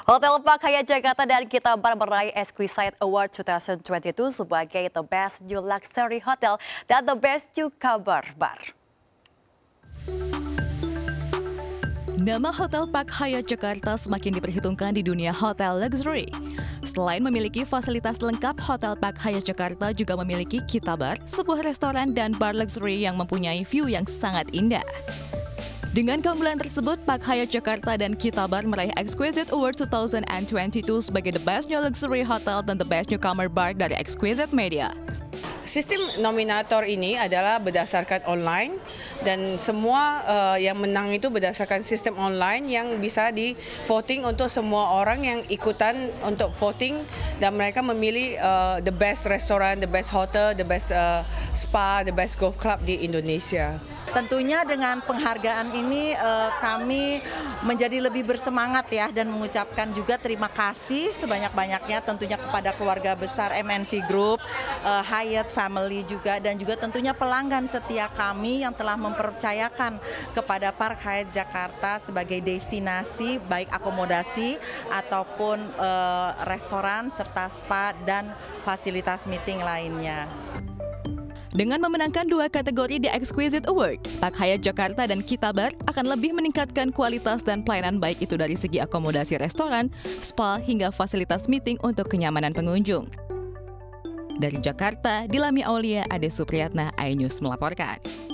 Hotel Park Hyatt Jakarta dan Kita Bar meraih Exquisite Award 2022 sebagai The Best New Luxury Hotel dan The Best New Kabar Bar. Nama Hotel Park Hyatt Jakarta semakin diperhitungkan di dunia hotel luxury. Selain memiliki fasilitas lengkap, Hotel Park Hyatt Jakarta juga memiliki Kita Bar, sebuah restoran dan bar luxury yang mempunyai view yang sangat indah. Dengan keunggulan tersebut, Park Hyatt Jakarta dan Kita Bar meraih Exquisite Award 2022 sebagai The Best New Luxury Hotel dan The Best Newcomer Bar dari Exquisite Media. Sistem nominator ini adalah berdasarkan online dan semua yang menang itu berdasarkan sistem online yang bisa di voting untuk semua orang yang ikutan untuk voting dan mereka memilih the best restaurant, the best hotel, the best spa, the best golf club di Indonesia. Tentunya dengan penghargaan ini kami menjadi lebih bersemangat ya dan mengucapkan juga terima kasih sebanyak-banyaknya tentunya kepada keluarga besar MNC Group, Hyatt Family juga dan juga tentunya pelanggan setia kami yang telah mempercayakan kepada Park Hyatt Jakarta sebagai destinasi baik akomodasi ataupun restoran serta spa dan fasilitas meeting lainnya. Dengan memenangkan 2 kategori di Exquisite Award, Park Hyatt Jakarta dan Kita Bar akan lebih meningkatkan kualitas dan pelayanan baik itu dari segi akomodasi restoran, spa, hingga fasilitas meeting untuk kenyamanan pengunjung. Dari Jakarta, Dilami Aulia, Ade Supriyatna, iNews melaporkan.